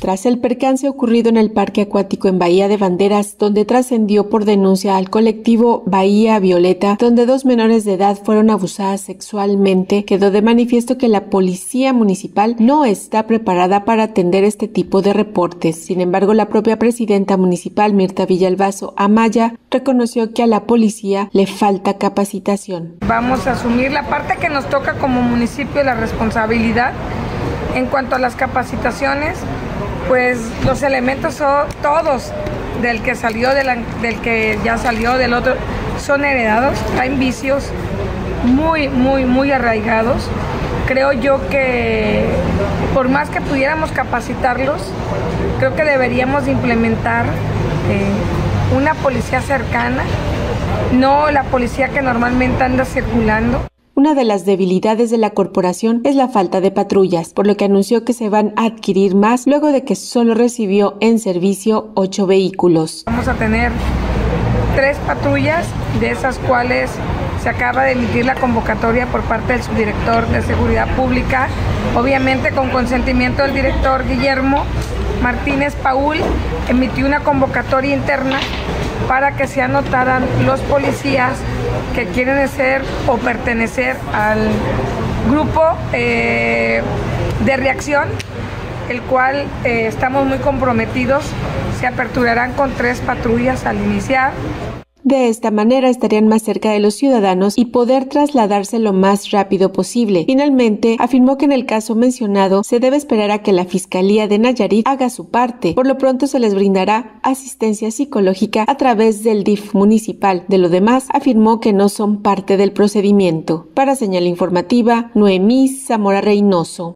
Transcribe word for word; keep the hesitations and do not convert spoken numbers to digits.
Tras el percance ocurrido en el parque acuático en Bahía de Banderas, donde trascendió por denuncia al colectivo Bahía Violeta, donde dos menores de edad fueron abusadas sexualmente, quedó de manifiesto que la policía municipal no está preparada para atender este tipo de reportes. Sin embargo, la propia presidenta municipal, Mirta Villalbazo Amaya, reconoció que a la policía le falta capacitación. Vamos a asumir la parte que nos toca como municipio, la responsabilidad. En cuanto a las capacitaciones, pues los elementos son todos, del que salió, de la, del que ya salió, del otro, son heredados, traen vicios muy, muy, muy arraigados. Creo yo que por más que pudiéramos capacitarlos, creo que deberíamos implementar eh, una policía cercana, no la policía que normalmente anda circulando. Una de las debilidades de la corporación es la falta de patrullas, por lo que anunció que se van a adquirir más luego de que solo recibió en servicio ocho vehículos. Vamos a tener tres patrullas, de esas cuales se acaba de emitir la convocatoria por parte del subdirector de Seguridad Pública, obviamente con consentimiento del director Guillermo Martínez Paul, emitió una convocatoria interna para que se anotaran los policías que quieren ser o pertenecer al grupo eh, de reacción, el cual eh, estamos muy comprometidos. Se aperturarán con tres patrullas al iniciar. De esta manera estarían más cerca de los ciudadanos y poder trasladarse lo más rápido posible. Finalmente, afirmó que en el caso mencionado se debe esperar a que la Fiscalía de Nayarit haga su parte. Por lo pronto se les brindará asistencia psicológica a través del D I F municipal. De lo demás, afirmó que no son parte del procedimiento. Para Señal Informativa, Noemí Zamora Reynoso.